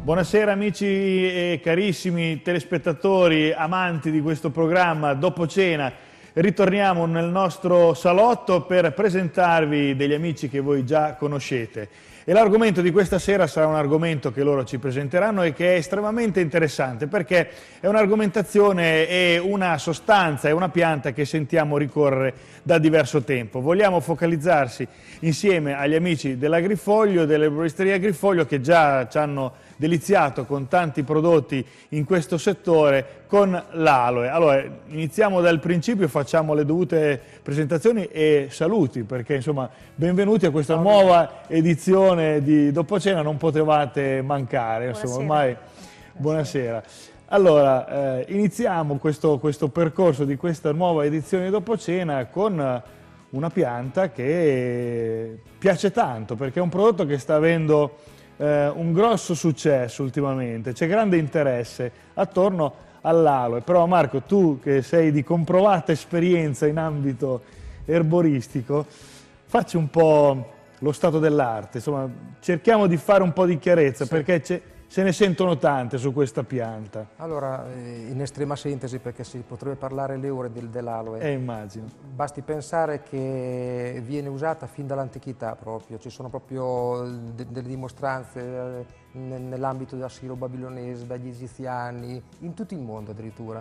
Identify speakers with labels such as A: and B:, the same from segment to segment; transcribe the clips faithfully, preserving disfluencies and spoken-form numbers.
A: Buonasera amici e carissimi telespettatori, amanti di questo programma Dopo Cena. Ritorniamo nel nostro salotto per presentarvi degli amici che voi già conoscete. E l'argomento di questa sera sarà un argomento che loro ci presenteranno e che è estremamente interessante perché è un'argomentazione e una sostanza, è una pianta che sentiamo ricorrere da diverso tempo. Vogliamo focalizzarsi insieme agli amici dell'Agrifoglio, dell'erboristeria Agrifoglio, che già ci hanno deliziato con tanti prodotti in questo settore, con l'aloe. Allora, iniziamo dal principio, facciamo le dovute presentazioni e saluti, perché insomma, benvenuti a questa nuova edizione di Dopo Cena, non potevate mancare, insomma, ormai buonasera. Allora, eh, iniziamo questo, questo percorso di questa nuova edizione di Dopo Cena con una pianta che piace tanto, perché è un prodotto che sta avendo Eh, un grosso successo ultimamente, c'è grande interesse attorno all'aloe. Però Marco, tu che sei di comprovata esperienza in ambito erboristico, facci un po' lo stato dell'arte, insomma cerchiamo di fare un po' di chiarezza, sì, perché se ne sentono tante su questa pianta.
B: Allora, in estrema sintesi, perché si potrebbe parlare le ore del, dell'aloe,
A: eh, immagino.
B: Basti pensare che viene usata fin dall'antichità proprio, ci sono proprio de delle dimostranze nell'ambito della Siro babilonese, dagli egiziani, in tutto il mondo addirittura.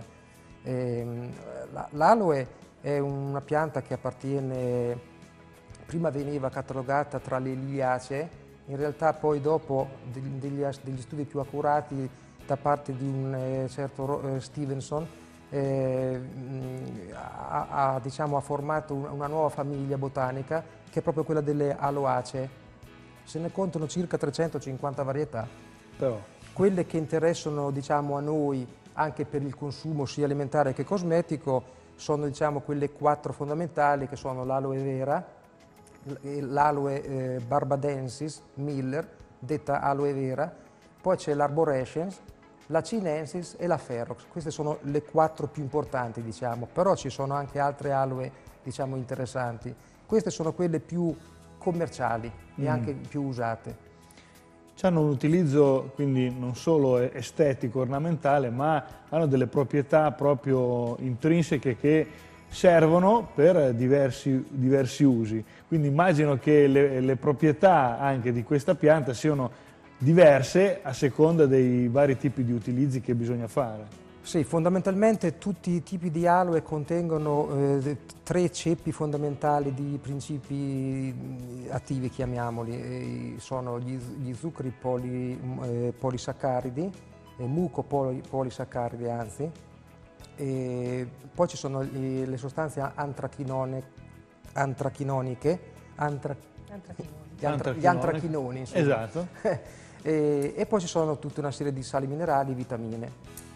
B: L'aloe è una pianta che appartiene, prima veniva catalogata tra le liliacee. In realtà poi dopo degli, degli studi più accurati da parte di un eh, certo eh, Stevenson eh, ha, ha, diciamo, ha formato una nuova famiglia botanica che è proprio quella delle aloacee. Se ne contano circa trecentocinquanta varietà. Però quelle che interessano, diciamo, a noi anche per il consumo sia alimentare che cosmetico sono, diciamo, quelle quattro fondamentali, che sono l'aloe vera, l'aloe eh, barbadensis Miller, detta aloe vera, poi c'è l'arborescens, la chinensis e la ferox. Queste sono le quattro più importanti, diciamo, però ci sono anche altre aloe, diciamo, interessanti. Queste sono quelle più commerciali e mm. anche più usate.
A: Hanno un utilizzo quindi non solo estetico, ornamentale, ma hanno delle proprietà proprio intrinseche che servono per diversi, diversi usi. Quindi immagino che le, le proprietà anche di questa pianta siano diverse a seconda dei vari tipi di utilizzi che bisogna fare.
B: Sì, fondamentalmente tutti i tipi di aloe contengono eh, tre ceppi fondamentali di principi attivi, chiamiamoli. E sono gli, gli zuccheri poli, eh, polisaccaridi, eh, mucopolisaccaridi anzi, e poi ci sono le, le sostanze antrachinone, antrachinoniche, antra, gli, antra, gli antrachinoni, insomma.
A: Esatto.
B: e, e poi ci sono tutta una serie di sali minerali e vitamine.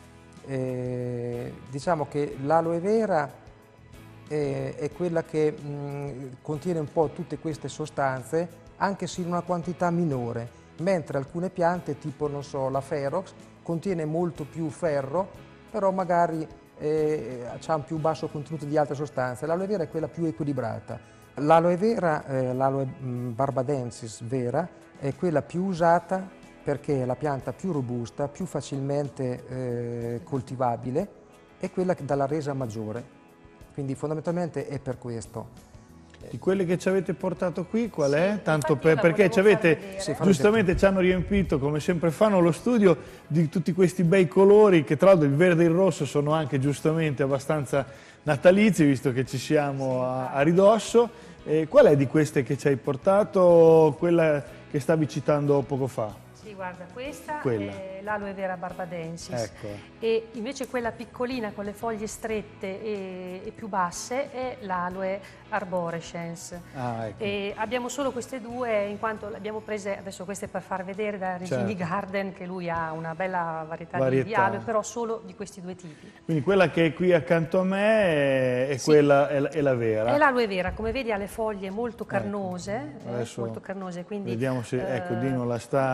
B: E, diciamo che l'aloe vera è, è quella che mh, contiene un po' tutte queste sostanze, anche se in una quantità minore, mentre alcune piante, tipo non so, la ferox, contiene molto più ferro, però magari eh, ha un più basso contenuto di altre sostanze. L'aloe vera è quella più equilibrata. L'aloe vera, eh, l'aloe barbadensis vera, è quella più usata perché è la pianta più robusta, più facilmente eh, coltivabile e quella che dà la resa maggiore. Quindi fondamentalmente è per questo.
A: Di quelle che ci avete portato qui, qual è? Sì, tanto per, perché ci avete, sì, giustamente ci hanno riempito, come sempre fanno, lo studio di tutti questi bei colori, che tra l'altro il verde e il rosso sono anche giustamente abbastanza natalizi, visto che ci siamo a, a ridosso. E qual è di queste che ci hai portato, quella che stavi citando poco fa?
C: Sì, guarda, questa
A: quella.
C: è l'aloe vera barbadensis,
A: ecco.
C: E invece quella piccolina con le foglie strette e, e più basse è l'aloe arborescens.
A: Ah, ecco.
C: E abbiamo solo queste due, in quanto le abbiamo prese adesso queste per far vedere da Regini certo. Garden, che lui ha una bella varietà, varietà. Di, di aloe, però solo di questi due tipi.
A: Quindi quella che è qui accanto a me è,
C: sì.
A: quella è la, è la vera.
C: È l'aloe vera, come vedi ha le foglie molto carnose,
A: ecco.
C: eh, molto carnose, quindi
A: vediamo se, ecco, Dino la sta riprendendo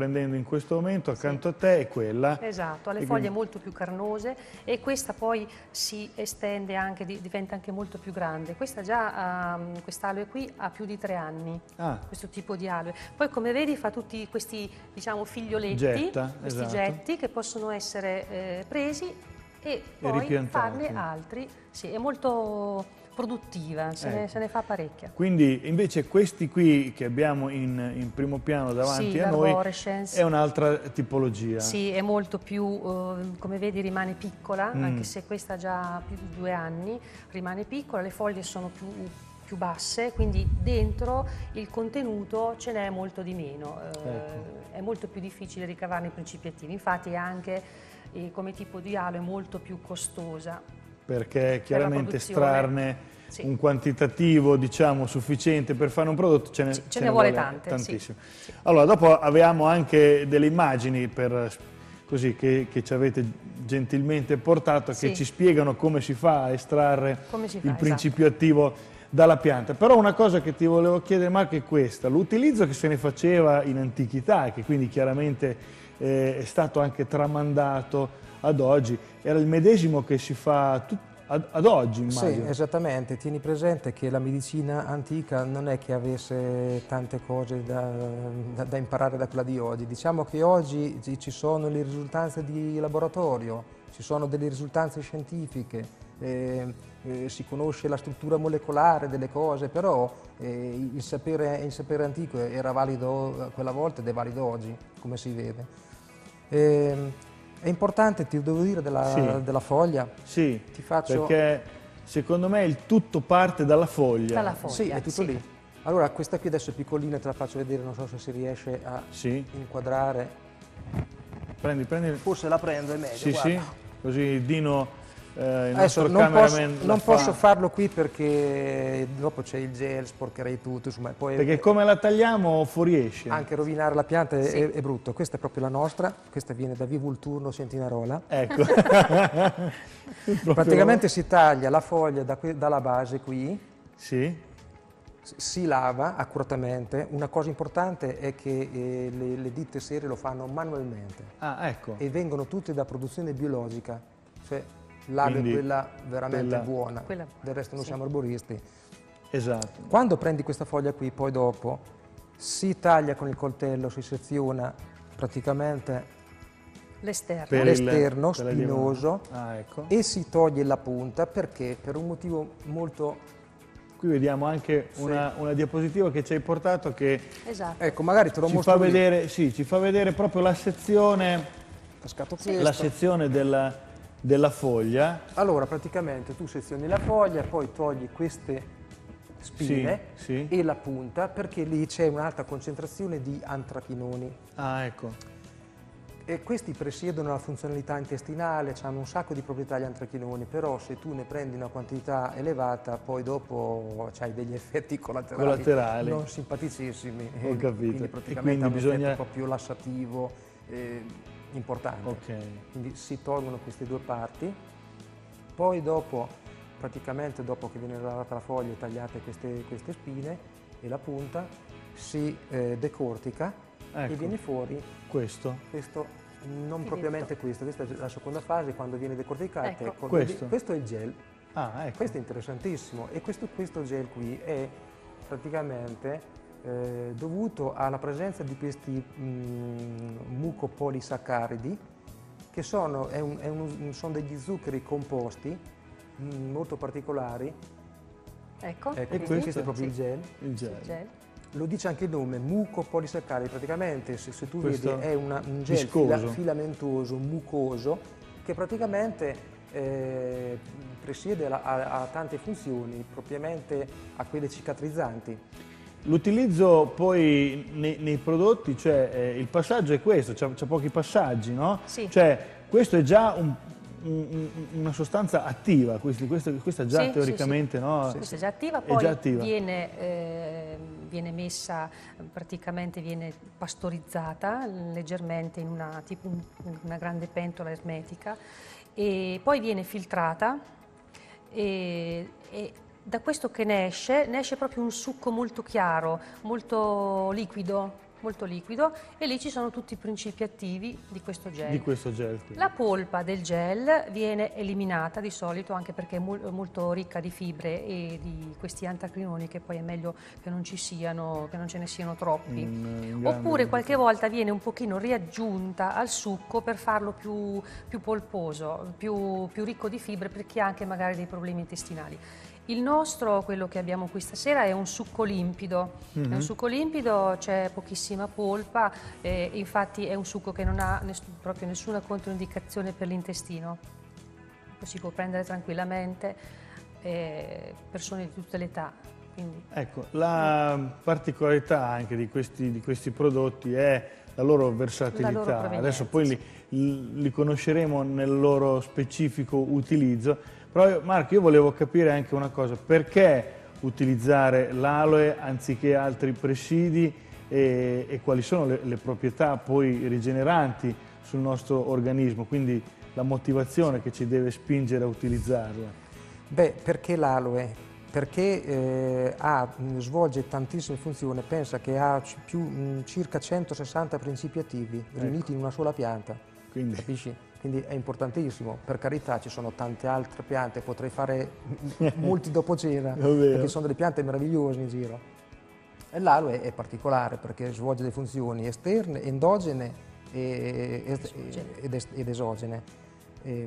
A: prendendo in questo momento accanto sì. a te è quella.
C: Esatto, ha le
A: e
C: foglie
A: quindi...
C: molto più carnose e questa poi si estende anche, diventa anche molto più grande. Questa già, um, quest'aloe qui ha più di tre anni, ah. questo tipo di aloe. Poi come vedi fa tutti questi, diciamo, figlioletti,
A: Getta,
C: questi
A: esatto.
C: getti che possono essere eh, presi e poi
A: e
C: farne altri. Sì, è molto produttiva, se, ecco. ne, se ne fa parecchia.
A: Quindi invece questi qui che abbiamo in, in primo piano davanti
C: sì,
A: a noi è un'altra tipologia.
C: Sì, è molto più, uh, come vedi rimane piccola, mm. anche se questa ha già più di due anni, rimane piccola, le foglie sono più, più basse, quindi dentro il contenuto ce n'è molto di meno, uh, ecco. È molto più difficile ricavarne i principi attivi, infatti anche eh, come tipo di aloe è molto più costosa.
A: Perché chiaramente per estrarne sì. un quantitativo, diciamo, sufficiente per fare un prodotto ce ne,
C: ce
A: ce
C: ne,
A: ne
C: vuole,
A: vuole
C: tante,
A: tantissimo.
C: Sì. Sì.
A: Allora, dopo avevamo anche delle immagini per, così, che, che ci avete gentilmente portato, sì. che ci spiegano come si fa a estrarre
C: si fa,
A: il principio
C: esatto.
A: attivo dalla pianta. Però una cosa che ti volevo chiedere, Marco, è questa. L'utilizzo che se ne faceva in antichità, che quindi chiaramente eh, è stato anche tramandato ad oggi, era il medesimo che si fa ad, ad oggi, immagino.
B: Sì, esattamente. Tieni presente che la medicina antica non è che avesse tante cose da, da, da imparare da quella di oggi. Diciamo che oggi ci sono le risultanze di laboratorio, ci sono delle risultanze scientifiche, eh, eh, si conosce la struttura molecolare delle cose, però eh, il, sapere, il sapere antico era valido quella volta ed è valido oggi, come si vede. Eh, È importante, ti devo dire, della,
A: sì.
B: della foglia.
A: Sì,
B: ti faccio...
A: perché secondo me il tutto parte dalla foglia.
C: Dalla foglia,
B: sì, è tutto
C: sì.
B: lì. Allora, questa qui adesso è piccolina, te la faccio vedere, non so se si riesce a
A: sì.
B: inquadrare.
A: Prendi, prendi.
B: Forse la prendo, è meglio,
A: sì,
B: guarda.
A: Sì, così Dino... Eh, il
B: Adesso
A: nostro
B: non, posso,
A: non
B: non
A: fa.
B: posso farlo qui perché dopo c'è il gel, sporcherei tutto. Insomma, poi
A: perché come la tagliamo fuoriesce.
B: Anche rovinare la pianta
C: sì.
B: è, è brutto. Questa è proprio la nostra, questa viene da via Vulturno Centinarola.
A: Ecco.
B: Praticamente si taglia la foglia da qui, dalla base qui,
A: sì.
B: si lava accuratamente. Una cosa importante è che eh, le, le ditte serie lo fanno manualmente.
A: Ah, ecco.
B: E vengono tutte da produzione biologica. Cioè, l'ave è quella veramente
A: quella,
B: buona,
C: quella,
B: del resto non
C: sì.
B: siamo arboristi.
A: Esatto.
B: Quando prendi questa foglia qui, poi dopo, si taglia con il coltello, si seziona praticamente l'esterno spinoso
A: ah, ecco.
B: e si toglie la punta perché? Per un motivo molto...
A: Qui vediamo anche
B: sì.
A: una, una diapositiva che ci hai portato che
C: esatto.
B: ecco, magari te lo
A: ci
B: mostro
A: fa vedere, sì, ci fa vedere proprio la sezione,
B: sì.
A: la sezione della... della foglia.
B: Allora praticamente tu sezioni la foglia, poi togli queste spine
A: sì, sì.
B: e la punta perché lì c'è un'alta concentrazione di antrachinoni.
A: Ah, ecco.
B: E questi presiedono la funzionalità intestinale, hanno un sacco di proprietà gli antrachinoni, però se tu ne prendi una quantità elevata poi dopo hai degli effetti collaterali,
A: collaterali.
B: non simpaticissimi.
A: Ho capito.
B: Quindi praticamente
A: e quindi
B: ha un
A: bisogna...
B: effetto proprio lassativo. Eh, importante.
A: Okay.
B: Quindi si tolgono queste due parti, poi dopo, praticamente dopo che viene lavata la foglia e tagliate queste, queste spine e la punta, si eh, decortica
A: ecco.
B: e viene fuori
A: questo.
B: questo non
C: Filetto.
B: Propriamente questo, questa è la seconda fase quando viene decorticata.
C: Ecco.
A: Questo.
B: questo è il gel.
A: Ah, ecco.
B: Questo è interessantissimo e questo, questo gel qui è praticamente Eh, dovuto alla presenza di questi mh, mucopolisaccaridi che sono, è un, è un, sono degli zuccheri composti mh, molto particolari.
C: Ecco,
B: ecco e questo, questo è proprio
C: sì.
B: il gel.
A: Il gel.
C: Il gel.
B: Lo dice anche il nome, mucopolisaccaridi, praticamente se, se tu
A: questo
B: vedi è una, un gel fila, filamentoso, mucoso, che praticamente eh, presiede a, a, a tante funzioni, propriamente a quelle cicatrizzanti.
A: L'utilizzo poi nei, nei prodotti, cioè eh, il passaggio è questo, c'è pochi passaggi, no?
C: Sì.
A: Cioè questo è già un, un, una sostanza attiva, questa, questa, questa già
C: sì,
A: teoricamente,
C: sì, sì.
A: no?
C: Questa è già attiva, poi
A: già attiva.
C: Viene, eh, viene messa, praticamente viene pastorizzata leggermente in una, tipo un, una grande pentola ermetica e poi viene filtrata e, e da questo che ne esce, ne esce proprio un succo molto chiaro, molto liquido, molto liquido, e lì ci sono tutti i principi attivi di questo gel.
A: Di questo gel. Quindi.
C: La polpa del gel viene eliminata di solito, anche perché è mol molto ricca di fibre e di questi antacrinoni, che poi è meglio che non ci siano, che non ce ne siano troppi.
A: In, in
C: Oppure qualche volta viene un pochino riaggiunta al succo per farlo più, più polposo, più, più ricco di fibre, per chi ha anche magari dei problemi intestinali. Il nostro, quello che abbiamo qui stasera, è un succo limpido. Mm-hmm. È un succo limpido, c'è pochissima polpa, eh, infatti è un succo che non ha ness proprio nessuna controindicazione per l'intestino. Si può prendere tranquillamente, eh, persone di tutte le età. Quindi.
A: Ecco, la particolarità anche di questi, di questi prodotti è la loro versatilità.
C: La loro
A: Adesso poi
C: sì.
A: li, li conosceremo nel loro specifico utilizzo. Però Marco, io volevo capire anche una cosa, perché utilizzare l'aloe anziché altri presidi e, e quali sono le, le proprietà poi rigeneranti sul nostro organismo, quindi la motivazione che ci deve spingere a utilizzarla?
B: Beh, perché l'aloe? Perché eh, ha, svolge tantissime funzioni, pensa che ha più, mh, circa centosessanta principi attivi riuniti ecco. in una sola pianta,
A: quindi.
B: Capisci? Quindi è importantissimo. Per carità, ci sono tante altre piante, potrei fare molti dopo cena, perché sono delle piante meravigliose in giro. E l'aloe è particolare perché svolge delle funzioni esterne, endogene e, ed, ed esogene. E,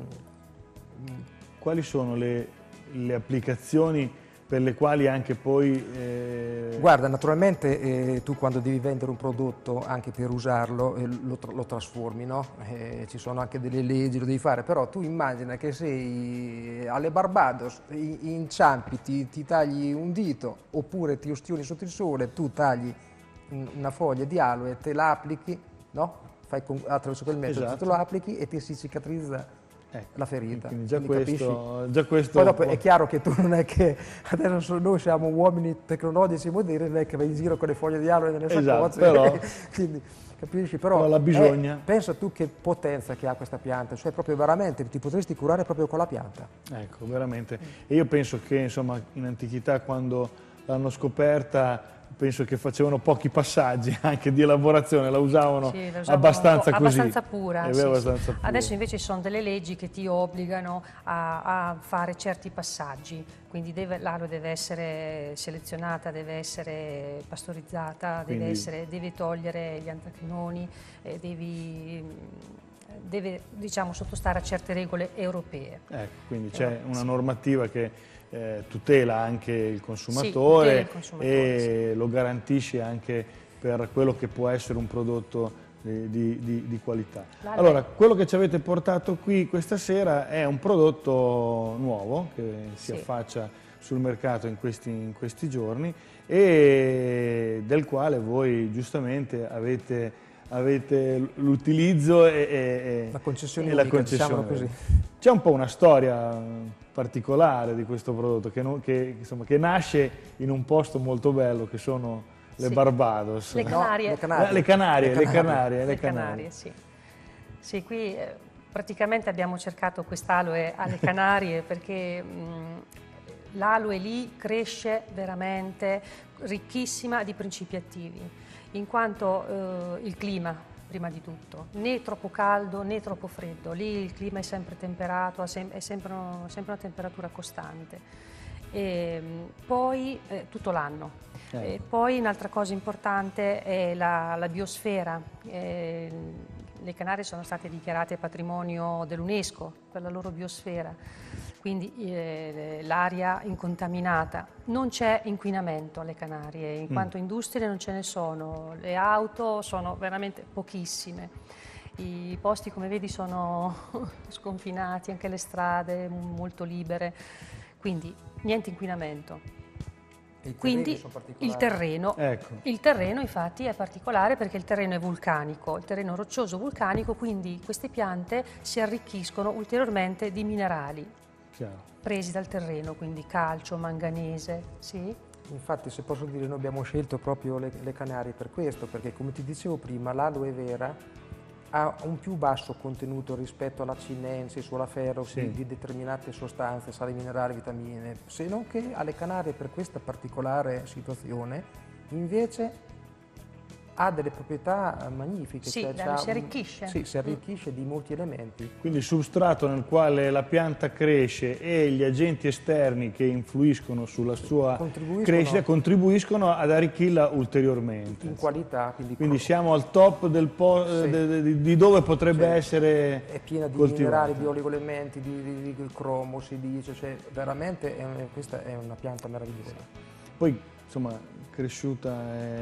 A: quali sono le, le applicazioni per le quali anche poi... Eh...
B: Guarda, naturalmente eh, tu quando devi vendere un prodotto, anche per usarlo, eh, lo, lo trasformi, no? Eh, ci sono anche delle leggi, lo devi fare, però tu immagina che sei alle Barbados, inciampi, ti, ti tagli un dito, oppure ti ustioni sotto il sole, tu tagli una foglia di aloe, te la applichi, no? Fai con, attraverso quel metodo, esatto. te lo applichi e ti si cicatrizza. Ecco, la ferita.
A: Quindi già, quindi questo, già questo...
B: Poi dopo è chiaro che tu non è che adesso noi siamo uomini tecnologici moderni, non è che vai in giro con le foglie di aloe nelle
A: esatto,
B: saccocce,
A: però,
B: quindi capisci? Però,
A: però la bisogna.
B: È, pensa tu che potenza che ha questa pianta, cioè proprio veramente ti potresti curare proprio con la pianta.
A: Ecco, veramente. E io penso che insomma in antichità quando l'hanno scoperta penso che facevano pochi passaggi anche di elaborazione, la usavano,
C: sì, la usavano
A: abbastanza così.
C: Abbastanza pura,
A: È
C: sì,
A: abbastanza
C: sì.
A: pura.
C: Adesso invece ci sono delle leggi che ti obbligano a, a fare certi passaggi, quindi l'aloe deve essere selezionata, deve essere pastorizzata,
A: quindi...
C: deve, essere, deve togliere gli antacrinoni, eh, devi, deve diciamo, sottostare a certe regole europee.
A: Ecco, quindi c'è
C: eh,
A: una
C: sì.
A: normativa che Eh, tutela anche il consumatore,
C: sì, il consumatore
A: e
C: sì.
A: lo garantisce anche per quello che può essere un prodotto di, di, di qualità.
C: La
A: allora, quello che ci avete portato qui questa sera è un prodotto nuovo che si sì. affaccia sul mercato in questi, in questi giorni e del quale voi giustamente avete, avete l'utilizzo e, e,
B: la concessione,
A: e
B: unica,
A: la concessione.
B: Diciamo così.
A: C'è un po' una storia particolare di questo prodotto che, non, che, insomma, che nasce in un posto molto bello che sono le sì. Barbados.
C: Le Canarie.
B: No, le Canarie.
A: Le Canarie, le Canarie. Le Canarie,
C: le Canarie sì. Sì, qui eh, praticamente abbiamo cercato quest'aloe alle Canarie perché l'aloe lì cresce veramente ricchissima di principi attivi, in quanto eh, il clima, prima di tutto, né troppo caldo né troppo freddo, lì il clima è sempre temperato, è sempre, una, sempre una temperatura costante. E poi eh, tutto l'anno. Eh. Poi un'altra cosa importante è la, la biosfera. Eh, le Canarie sono state dichiarate patrimonio dell'UNESCO per la loro biosfera, quindi eh, l'aria incontaminata. Non c'è inquinamento alle Canarie, in mm. quanto industrie non ce ne sono, le auto sono veramente pochissime. I posti, come vedi, sono sconfinati, anche le strade molto libere, quindi niente inquinamento. Quindi il terreno,
A: ecco.
C: il terreno infatti è particolare perché il terreno è vulcanico, il terreno roccioso vulcanico, quindi queste piante si arricchiscono ulteriormente di minerali
A: Chiaro.
C: presi dal terreno, quindi calcio, manganese, sì.
B: Infatti, se posso dire, noi abbiamo scelto proprio le, le Canarie per questo, perché come ti dicevo prima, l'aloe vera ha un più basso contenuto rispetto alla cinensis o alla ferro sì. di, di determinate sostanze, sali minerali, vitamine, se non che alle Canarie per questa particolare situazione invece ha delle proprietà magnifiche.
C: Sì,
B: cioè,
C: si
B: un,
C: arricchisce.
B: Sì, si arricchisce mm. di molti elementi.
A: Quindi il substrato nel quale la pianta cresce e gli agenti esterni che influiscono sulla sua
B: contribuiscono,
A: crescita contribuiscono ad arricchirla ulteriormente.
B: In qualità. Quindi,
A: quindi siamo al top del po sì. de, de, de, di dove potrebbe cioè, essere
B: è piena di
A: coltivata.
B: minerali, di oligoelementi, di, di, di cromo, si dice, cioè veramente è, questa è una pianta meravigliosa.
A: Poi insomma cresciuta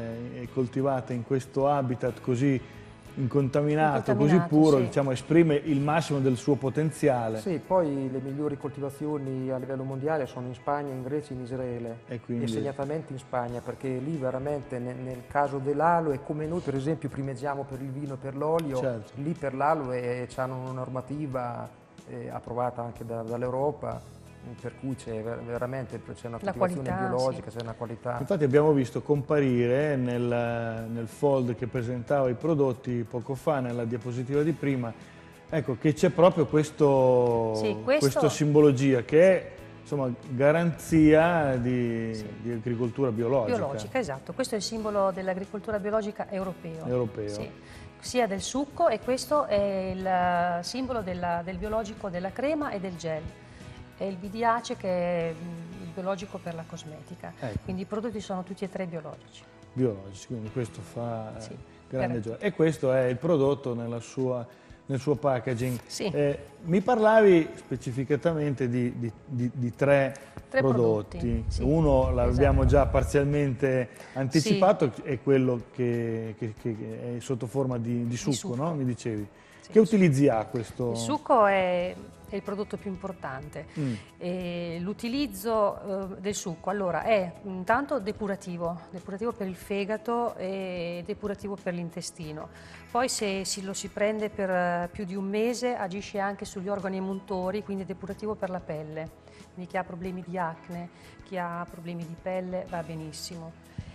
A: e coltivata in questo habitat così incontaminato, così puro, sì. diciamo, esprime il massimo del suo potenziale.
B: Sì, poi le migliori coltivazioni a livello mondiale sono in Spagna, in Grecia e in Israele,
A: e, quindi...
B: e segnatamente in Spagna, perché lì veramente nel, nel caso dell'aloe, come noi per esempio primeggiamo per il vino e per l'olio,
A: certo.
B: lì per l'aloe hanno una normativa eh, approvata anche da, dall'Europa, per cui c'è veramente c'è una coltivazione qualità, biologica, c'è sì. una qualità.
A: Infatti abbiamo visto comparire nel, nel fold che presentava i prodotti poco fa, nella diapositiva di prima, ecco che c'è proprio questo,
C: sì, questo...
A: questa simbologia che è insomma garanzia di, sì. di agricoltura biologica.
C: Biologica, esatto. Questo è il simbolo dell'agricoltura biologica europeo.
A: Europeo.
C: Sì. Sia del succo, e questo è il simbolo della, del biologico della crema e del gel. È il B D A C E che è il biologico per la cosmetica, ecco. Quindi i prodotti sono tutti e tre biologici.
A: Biologici, quindi questo fa sì, grande
C: per...
A: gioia. E questo è il prodotto nella sua, nel suo packaging.
C: Sì.
A: Eh, mi parlavi specificatamente di, di, di, di tre,
C: tre
A: prodotti.
C: prodotti sì.
A: Uno l'abbiamo
C: esatto.
A: già parzialmente anticipato, sì. è quello che, che, che è sotto forma di, di succo, di succo. No? Mi dicevi. Sì, che utilizzi ha questo?
C: Il succo è... è il prodotto più importante. Mm. L'utilizzo eh, del succo allora è intanto depurativo, depurativo per il fegato e depurativo per l'intestino. Poi se si, lo si prende per uh, più di un mese agisce anche sugli organi emuntori, quindi è depurativo per la pelle. Quindi chi ha problemi di acne, chi ha problemi di pelle va benissimo.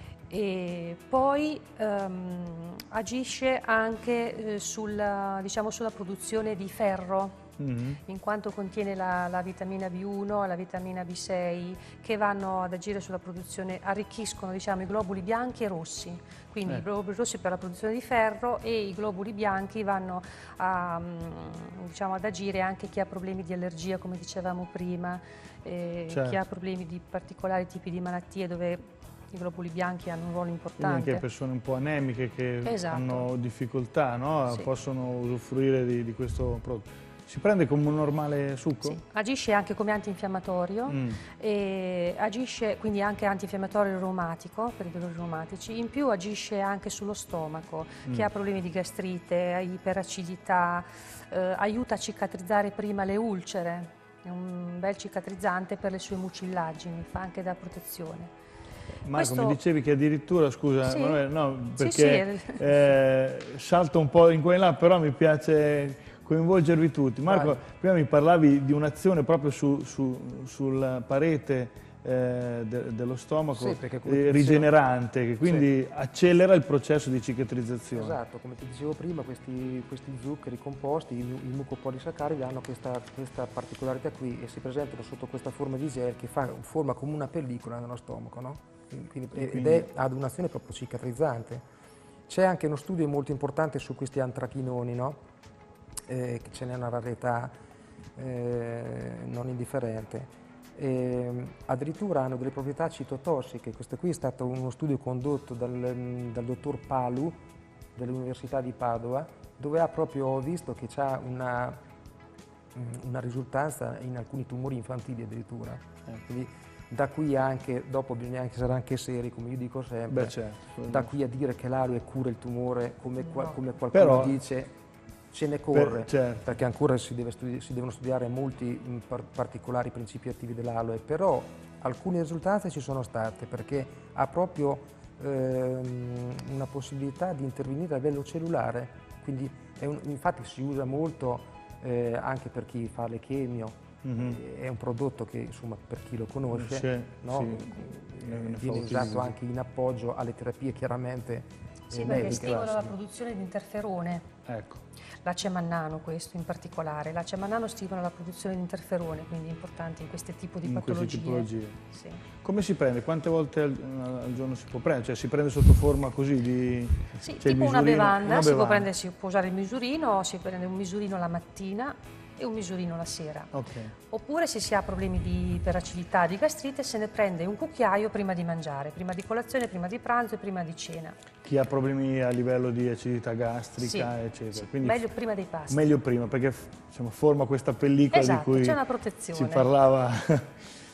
C: E poi um, agisce anche eh, sulla, diciamo, sulla produzione di ferro, mm-hmm. in quanto contiene la, la vitamina B uno e la vitamina B sei che vanno ad agire sulla produzione, arricchiscono diciamo, i globuli bianchi e rossi. Quindi eh. i globuli rossi per la produzione di ferro e i globuli bianchi vanno a, diciamo, ad agire anche chi ha problemi di allergia, come dicevamo prima, eh, certo. chi ha problemi di particolari tipi di malattie dove i globuli bianchi hanno un ruolo importante.
A: Quindi anche persone un po' anemiche che
C: esatto.
A: hanno difficoltà, no?
C: Sì.
A: possono usufruire di, di questo prodotto. Si prende come un normale succo?
C: Sì. Agisce anche come antinfiammatorio, mm. e agisce quindi anche antinfiammatorio reumatico per i dolori reumatici, in più agisce anche sullo stomaco, mm. chi ha problemi di gastrite, iperacidità, eh, aiuta a cicatrizzare prima le ulcere, è un bel cicatrizzante per le sue mucillaggini, fa anche da protezione.
A: Marco,
C: Questo...
A: mi dicevi che addirittura, scusa,
C: sì.
A: Manuel, no, perché
C: sì, sì.
A: Eh, salto un po' in qua e là, però mi piace coinvolgervi tutti. Marco, Vai. prima mi parlavi di un'azione proprio su, su, sulla parete eh, de, dello stomaco
B: sì,
A: eh, rigenerante, che quindi sì. accelera il processo di cicatrizzazione.
B: Esatto, come ti dicevo prima, questi, questi zuccheri composti, i, i mucopolisaccaridi, hanno questa, questa particolarità qui e si presentano sotto questa forma di gel che fa forma come una pellicola nello stomaco, no? Quindi, ed è ad un'azione proprio cicatrizzante. C'è anche uno studio molto importante su questi antrachinoni, no? Eh, che ce n'è una rarità eh, non indifferente. E, addirittura hanno delle proprietà citotossiche. Questo qui è stato uno studio condotto dal, dal dottor Palu dell'Università di Padova, dove ha proprio visto che c'ha una, una risultanza in alcuni tumori infantili addirittura. Eh, quindi, da qui anche, dopo bisogna anche essere anche seri, come io dico sempre,
A: Beh, certo.
B: da qui a dire che l'aloe cura il tumore, come, no. come qualcuno
A: Però,
B: dice, ce ne corre,
A: per, certo.
B: perché ancora si, deve studi si devono studiare molti par particolari principi attivi dell'aloe, però alcune risultanze ci sono state, perché ha proprio ehm, una possibilità di intervenire a livello cellulare, quindi è un, infatti si usa molto eh, anche per chi fa le chemio. Mm-hmm. È un prodotto che, insomma, per chi lo conosce,
A: sì,
B: no?
A: sì.
B: viene usato anche in appoggio alle terapie chiaramente
C: Sì,
B: e
C: perché
B: medica.
C: stimola la produzione di interferone.
A: Ecco.
C: L'acemannano, questo in particolare. L'acemannano stimola la produzione di interferone, quindi è importante in questo tipo di
A: In queste
C: patologie.
A: tipologie.
C: Sì.
A: Come si prende? Quante volte al, al giorno si può prendere? Cioè si prende sotto forma così di...
C: Sì,
A: c'è il
C: tipo una
A: misurino?
C: bevanda,
A: Una
C: si, può
A: bevanda.
C: prendere, si può usare il misurino, si prende un misurino la mattina e un misurino la sera.
A: Ok.
C: Oppure se si ha problemi di iperacidità, di gastrite, se ne prende un cucchiaio prima di mangiare, prima di colazione, prima di pranzo e prima di cena.
A: Chi ha problemi a livello di acidità gastrica,
C: Sì,
A: eccetera.
C: sì,
A: Quindi
C: meglio prima dei pasti.
A: meglio prima, perché insomma, forma questa pellicola
C: Esatto,
A: di cui
C: c'è una protezione.
A: si parlava.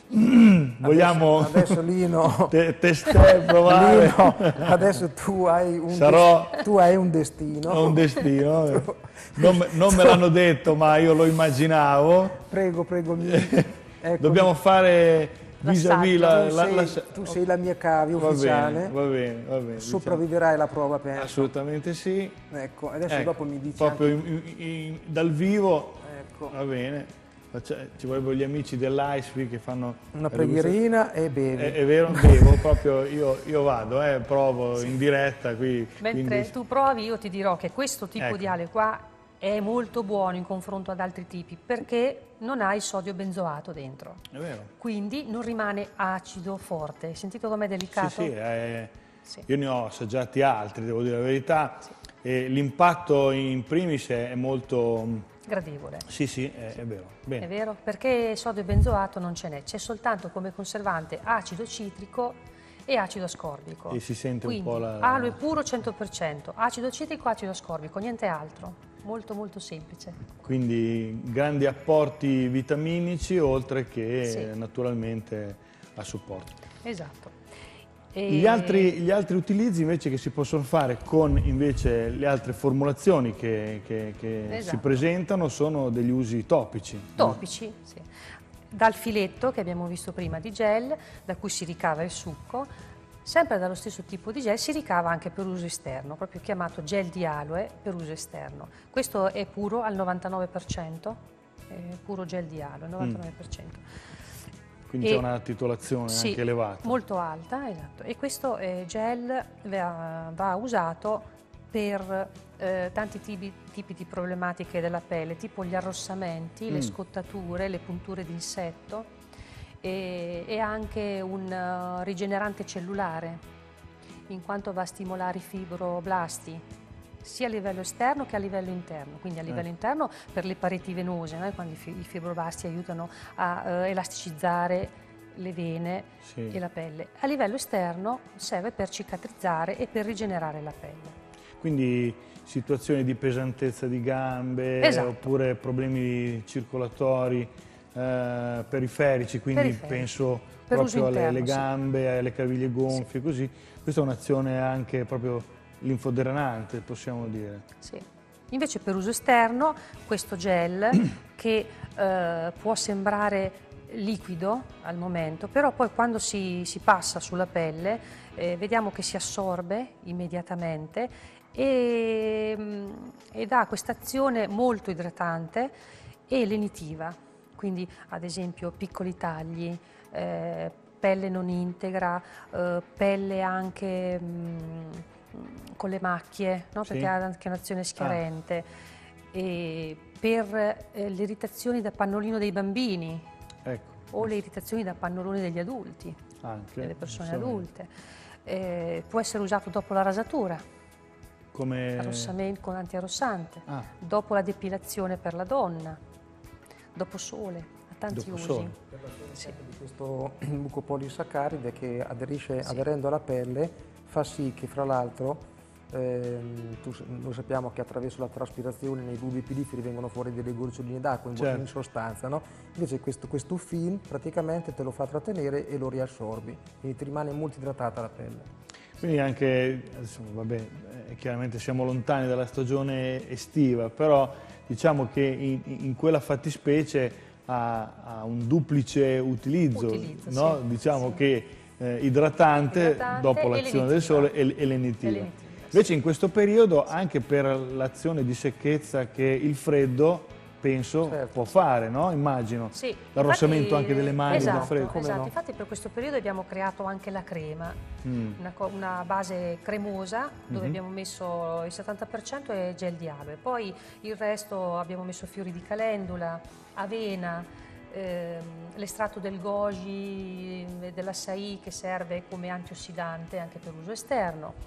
A: Vogliamo
B: Adesso, adesso Lino,
A: te, testare, provare?
B: Lino, adesso tu hai un,
A: Sarò-
B: des- tu hai un destino.
A: Ho un destino. eh. Non, me- non me l'hanno detto, ma io lo immaginavo.
B: Prego, prego. mi- ecco,
A: Dobbiamo fare vis-à-vis la,
B: tu,
A: la,
B: sei,
A: la-
B: tu sei la mia cavia
A: Va
B: ufficiale.
A: bene, va bene, va bene.
B: Sopravviverai alla prova,
A: diciamo.
B: penso.
A: Assolutamente sì.
B: Ecco, adesso
A: Ecco,
B: dopo mi dici
A: proprio
B: anche-
A: in- in- in- dal vivo,
B: ecco,
A: va bene. Faccia- Ci vorrebbero gli amici dell'I S P che fanno
B: una preghierina e bevi.
A: È, è vero, bevo proprio, io, io vado, eh, provo in diretta qui.
C: Mentre
A: quindi-
C: tu provi, io ti dirò che questo tipo
A: Ecco.
C: di ale qua è molto buono in confronto ad altri tipi perché non ha il sodio benzoato dentro.
A: È vero.
C: Quindi non rimane acido forte. Hai sentito com'è
A: Sì,
C: delicato?
A: sì, eh,
C: Sì.
A: io ne ho assaggiati altri, devo dire la verità. E l'impatto in primis è è molto...
C: Gradevole.
A: Sì, sì, è, è vero. Bene.
C: È vero? Perché sodio benzoato non ce n'è, c'è soltanto come conservante acido citrico e acido ascorbico.
A: E si sente un
C: Quindi,
A: po' la-
C: aloe puro cento per cento, acido citrico, acido ascorbico, niente altro. Molto molto semplice.
A: Quindi grandi apporti vitaminici oltre che
C: Sì.
A: naturalmente a supporto.
C: Esatto. E-
A: Gli altri, gli altri utilizzi invece che si possono fare con invece le altre formulazioni che, che- che si
C: Esatto.
A: presentano sono degli usi topici.
C: Topici, sì. Dal filetto che abbiamo visto prima di gel, da cui si ricava il succo, sempre dallo stesso tipo di gel si ricava anche per uso esterno, proprio chiamato gel di aloe per uso esterno. Questo è puro al novantanove per cento, è puro gel di aloe, novantanove per cento.
A: Quindi
C: E-
A: c'è una titolazione
C: Sì,
A: anche elevata.
C: molto alta, esatto. E questo eh, gel va, va usato per eh, tanti tipi, tipi di problematiche della pelle, tipo gli arrossamenti, le
A: Mm.
C: scottature, le punture di insetto e, e anche un eh, rigenerante cellulare, in quanto va a stimolare i fibroblasti sia a livello esterno che a livello interno. Quindi a livello
A: Eh.
C: interno per le pareti venose, no? Quando i, fi- i fibroblasti aiutano a eh, elasticizzare le vene
A: Sì.
C: e la pelle. A livello esterno serve per cicatrizzare e per rigenerare la pelle.
A: Quindi situazioni di pesantezza di gambe
C: Esatto.
A: oppure problemi circolatori eh, periferici, quindi
C: Periferici.
A: penso
C: Per uso
A: proprio alle,
C: interno,
A: alle
C: sì.
A: gambe, alle caviglie gonfie, così. Questa è un'azione anche proprio linfodrenante, possiamo dire.
C: Sì. Invece per uso esterno questo gel che eh, può sembrare liquido al momento, però poi quando si, si passa sulla pelle eh, vediamo che si assorbe immediatamente e, mm, e dà questa azione molto idratante e lenitiva, quindi ad esempio piccoli tagli, eh, pelle non integra, eh, pelle anche mm, con le macchie, no?
A: Sì.
C: Perché ha anche un'azione schiarente. E per eh, le irritazioni da pannolino dei bambini
A: Ecco,
C: o le irritazioni da pannolone degli adulti,
A: anche.
C: delle persone
A: assolutamente.
C: adulte. Eh, può essere usato dopo la rasatura,
A: Come...
C: arrossamento con antiarrossante,
A: Ah,
C: dopo la depilazione per la donna, dopo sole, ha tanti
A: Dopo
C: usi.
A: sole.
C: Sì.
B: Di questo mucopolisaccaride che aderisce,
C: Sì.
B: aderendo alla pelle fa sì che fra l'altro ehm, tu- noi sappiamo che attraverso la traspirazione nei bulbi piliferi vengono fuori delle goccioline d'acqua in,
A: Certo.
B: in sostanza, no? Invece questo, questo film praticamente te lo fa trattenere e lo riassorbi, quindi ti rimane molto idratata la pelle.
A: Quindi anche, adesso, vabbè, eh, chiaramente siamo lontani dalla stagione estiva, però diciamo che in, in quella fattispecie ha, ha un duplice utilizzo,
C: Utilizzo,
A: no?
C: sì.
A: Diciamo
C: Sì.
A: che eh, idratante,
C: Idratante
A: dopo
C: e
A: l'azione del
C: lenitiva.
A: sole e, e lenitiva.
C: E lenitiva, sì.
A: Invece in questo periodo, anche per l'azione di secchezza che il freddo penso
B: certo.
A: può fare, no? Immagino.
C: Sì,
A: l'arrossamento anche delle mani
C: esatto,
A: da freddo.
C: esatto.
B: no?
C: Infatti per questo periodo abbiamo creato anche la crema,
A: Mm.
C: una, co- una base cremosa dove
A: Mhm.
C: abbiamo messo il settanta per cento è gel di aloe, poi il resto abbiamo messo fiori di calendula, avena, ehm, l'estratto del goji e dell'açaí che serve come antiossidante anche per uso esterno,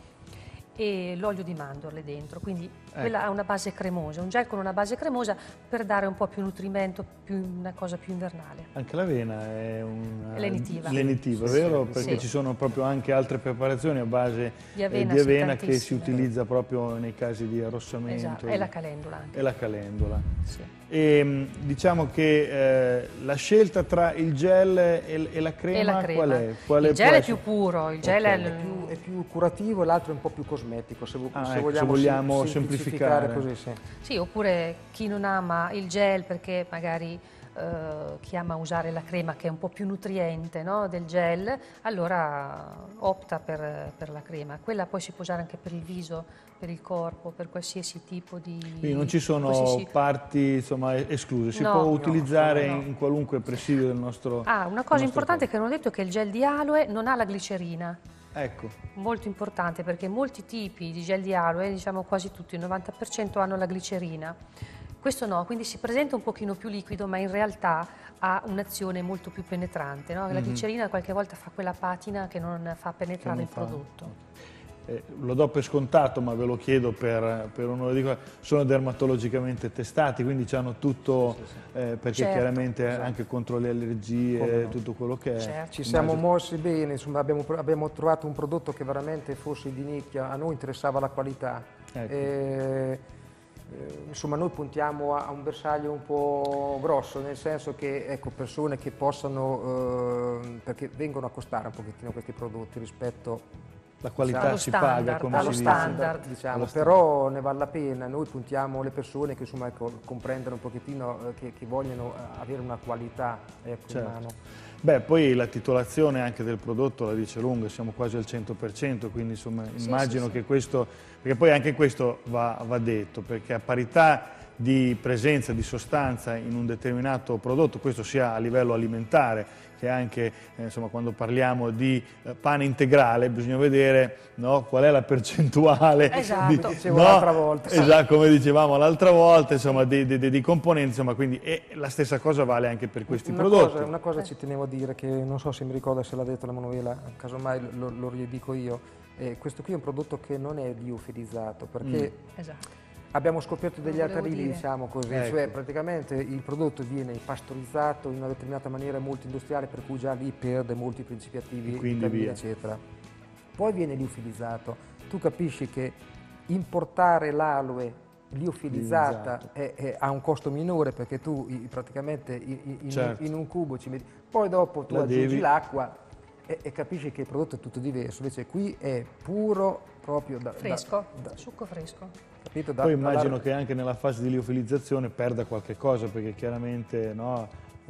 C: e l'olio di mandorle dentro, quindi quella ha una base cremosa, un gel con una base cremosa per dare un po' più nutrimento, più una cosa più invernale.
A: Anche l'avena è una
C: Lenitiva.
A: lenitiva,
C: Sì,
A: vero?
C: sì,
A: Perché
C: sì.
A: ci sono proprio anche altre preparazioni a base
C: Di
A: eh,
C: avena,
A: di
C: sì,
A: avena che si
C: tantissime.
A: utilizza proprio nei casi di arrossamento.
C: Esatto, e la calendula anche.
A: E la calendula.
C: Sì.
A: E, mh, diciamo che eh, la scelta tra il gel e, e la crema,
C: E la crema.
A: qual è? Qual
C: il
A: è-
C: gel
A: può
C: è
A: essere?
C: più puro, il gel
A: Ok.
C: è,
B: È più, è più curativo e l'altro è un po' più cosmetico, se, vo-
A: Ah,
B: se
A: ecco, se
B: vogliamo,
A: vogliamo
B: sem-
A: semplificare.
B: così, sì.
C: Sì, oppure chi non ama il gel perché magari eh, chi ama usare la crema che è un po' più nutriente, no, del gel, allora opta per, per la crema. Quella poi si può usare anche per il viso, per il corpo, per qualsiasi tipo di...
A: Quindi non ci sono
C: qualsiasi-
A: parti insomma, escluse, si
C: No,
A: può
C: no,
A: utilizzare
C: no.
A: in qualunque presidio del nostro
C: Ah, una
A: del
C: cosa
A: nostro
C: importante che non ho detto è che il gel di aloe non ha la glicerina.
A: corpo. Ecco,
C: Molto importante perché molti tipi di gel di aloe, diciamo quasi tutti, il novanta per cento hanno la glicerina. Questo no, quindi si presenta un pochino più liquido, ma in realtà ha un'azione molto più penetrante, no? La
A: Mhm.
C: glicerina qualche volta fa quella patina che non fa penetrare
A: non
C: il
A: fa-
C: prodotto.
A: Eh, lo do per scontato, ma ve lo chiedo per, per uno di quelli. Sono dermatologicamente testati, quindi hanno tutto, eh, perché
C: Certo,
A: chiaramente anche contro le allergie,
B: Come no.
A: tutto quello che è.
C: Certo.
B: Ci siamo
A: Immagino-
B: mossi bene, insomma, abbiamo, abbiamo trovato un prodotto che veramente fosse di nicchia, a noi interessava la qualità.
A: Ecco.
B: Eh, eh, insomma, noi puntiamo a, a un bersaglio un po' grosso, nel senso che ecco, persone che possano, eh, perché vengono a costare un pochettino questi prodotti rispetto
A: La qualità
C: Allo
A: si
C: standard,
A: paga, come
C: allo
A: si dice.
C: standard.
B: diciamo,
A: Allo
B: però ne vale la pena, noi puntiamo le persone che insomma ecco, comprendere un pochettino, eh, che, che vogliono eh, avere una qualità ecco,
A: Certo.
B: in mano.
A: Beh, poi la titolazione anche del prodotto la dice lunga, siamo quasi al cento per cento, quindi insomma
C: Sì,
A: immagino
C: sì, sì.
A: che questo, perché poi anche questo va, va detto, perché a parità di presenza di sostanza in un determinato prodotto, questo sia a livello alimentare che anche eh, insomma, quando parliamo di eh, pane integrale bisogna vedere, no, qual è la percentuale
C: Esatto.
A: di,
B: Come dicevo
A: no,
B: l'altra volta.
A: esatto, come dicevamo l'altra volta, insomma, di, di- di componenti, insomma, quindi e la stessa cosa vale anche per questi
B: Una
A: prodotti.
B: cosa, una cosa ci tenevo a dire, che non so se mi ricorda se l'ha detto la Manuela, casomai lo, lo ridico io. Eh, questo qui è un prodotto che non è liofilizzato, perché
C: Esatto.
B: abbiamo scoperto degli
C: Lo volevo
B: altarini,
C: dire.
B: diciamo così,
A: Ecco.
B: cioè praticamente il prodotto viene pastorizzato in una determinata maniera molto industriale, per cui già lì perde molti principi attivi,
A: E quindi
B: vitamine,
A: via.
B: eccetera. Poi viene liofilizzato. Tu capisci che importare l'aloe liofilizzata
A: Liofilizzata.
B: è- è- ha un costo minore, perché tu i- praticamente in, in- in-
A: Certo.
B: in un cubo ci metti, poi dopo tu
A: La
B: aggiungi
A: devi-
B: l'acqua e, e capisci che il prodotto è tutto diverso. Invece qui è puro proprio da, da-
C: Fresco,
B: da-
C: succo fresco.
B: capito? Da-
A: Poi
B: dalla-
A: immagino che anche nella fase di liofilizzazione perda qualche cosa, perché chiaramente no,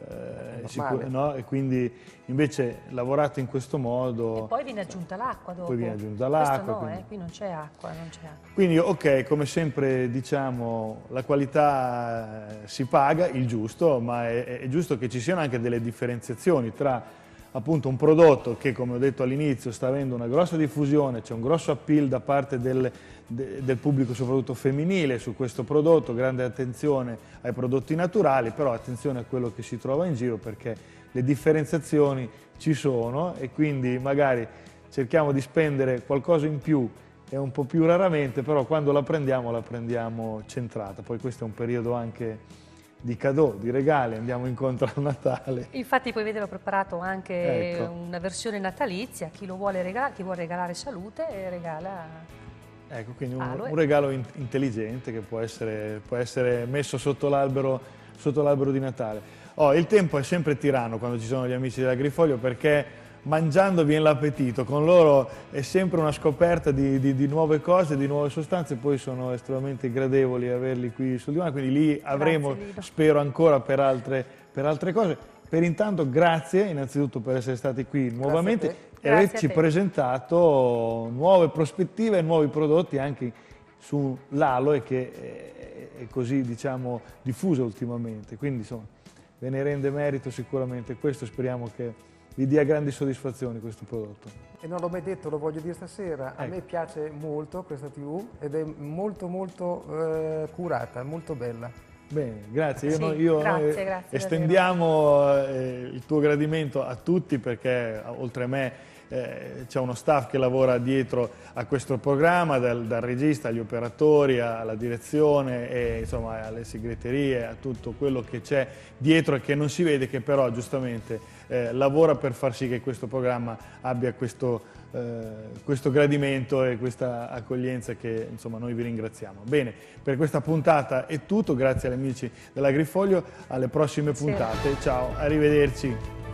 A: eh, si può-
B: normale.
A: no, e quindi invece lavorato in questo modo.
C: E poi viene aggiunta l'acqua dopo.
A: Poi viene aggiunta
C: Questo
A: l'acqua,
C: no,
A: quindi-
C: eh, qui non c'è acqua, non c'è acqua.
A: Quindi ok, come sempre diciamo, la qualità eh, si paga, il giusto, ma è, è giusto che ci siano anche delle differenziazioni tra appunto un prodotto che, come ho detto all'inizio, sta avendo una grossa diffusione, c'è un grosso appeal da parte del, de- del pubblico soprattutto femminile su questo prodotto, grande attenzione ai prodotti naturali, però attenzione a quello che si trova in giro, perché le differenziazioni ci sono e quindi magari cerchiamo di spendere qualcosa in più e un po' più raramente, però quando la prendiamo la prendiamo centrata. Poi questo è un periodo anche di cadeau, di regali, andiamo incontro al Natale.
C: Infatti poi vedete ho preparato anche
A: Ecco.
C: una versione natalizia, chi lo vuole regalare, chi vuole regalare salute e regala.
A: Ecco, quindi un,
C: Aloe.
A: un regalo in- intelligente che può essere, può essere messo sotto l'albero sotto l'albero di Natale. Oh, il tempo è sempre tiranno quando ci sono gli amici dell'Agrifoglio, perché mangiando viene l'appetito, con loro è sempre una scoperta di, di- di nuove cose, di nuove sostanze, poi sono estremamente gradevoli averli qui sul divano, quindi lì avremo,
C: Lido.
A: spero ancora per altre, per altre cose. Per intanto grazie innanzitutto per essere stati qui nuovamente
B: te.
A: e
C: Grazie
A: averci
C: a te.
A: presentato nuove prospettive e nuovi prodotti anche sull'Aloe che è, è così, diciamo, diffusa ultimamente. Quindi insomma ve ne rende merito sicuramente questo, speriamo che vi dia grandi soddisfazioni questo prodotto.
B: E non l'ho mai detto, lo voglio dire stasera, a
A: ecco.
B: me piace molto questa tivù ed è molto molto eh, curata, molto bella.
A: Bene, grazie. Io,
C: sì,
A: no, io
C: grazie,
A: noi
C: grazie
A: estendiamo eh, il tuo gradimento a tutti, perché oltre a me eh, c'è uno staff che lavora dietro a questo programma, dal, dal regista agli operatori, alla direzione, e, insomma, alle segreterie, a tutto quello che c'è dietro e che non si vede, che però giustamente eh, lavora per far sì che questo programma abbia questo Uh, questo gradimento e questa accoglienza che, insomma, noi vi ringraziamo. Bene, per questa puntata è tutto, grazie agli amici dell'Agrifoglio, alle prossime puntate, ciao, arrivederci.